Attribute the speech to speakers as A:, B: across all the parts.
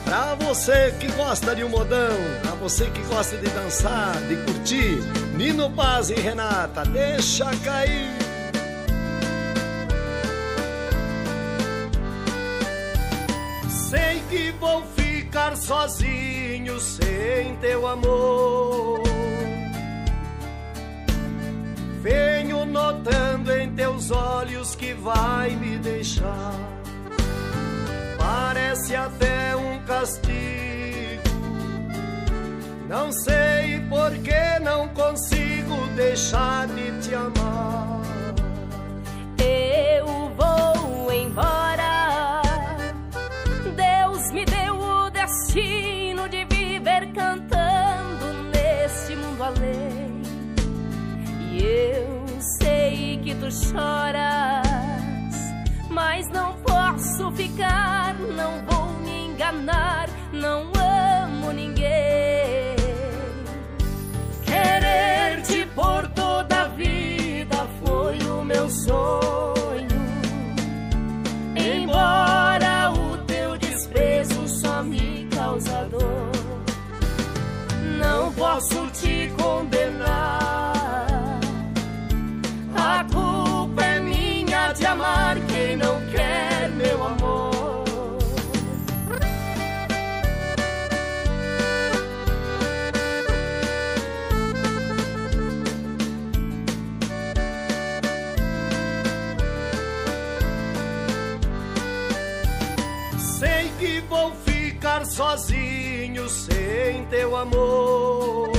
A: Pra você que gosta de um modão, pra você que gosta de dançar, de curtir, Nino Paz e Renata, deixa cair. Sei que vou ficar sozinho sem teu amor. Venho notando em teus olhos que vai me deixar. Parece até um castigo. Não sei por que não consigo deixar de te amar.
B: Eu vou embora. Deus me deu o destino de viver cantando neste mundo além. E eu sei que tu choras, mas não posso ficar, não vou me enganar, não amo ninguém. Querer-te por toda a vida foi o meu sonho, embora o teu desprezo só me causa dor. Não posso te condenar, a culpa é minha de amar quem não quer meu amor.
A: Sei que vou ficar sozinho sem teu amor.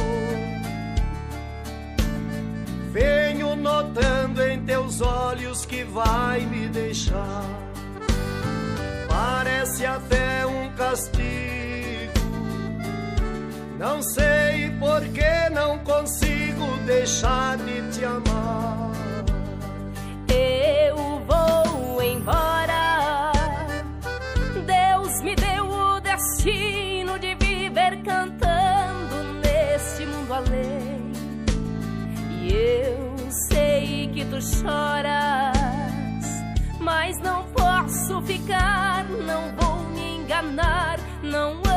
A: Venho notando em teus olhos que vai me deixar. Parece até um castigo. Não sei por que não consigo deixar de te amar.
B: Eu vou embora. Deus me deu o destino de viver cantando neste mundo além. E eu sei que tu choras, mas não posso ficar, não vou me enganar, não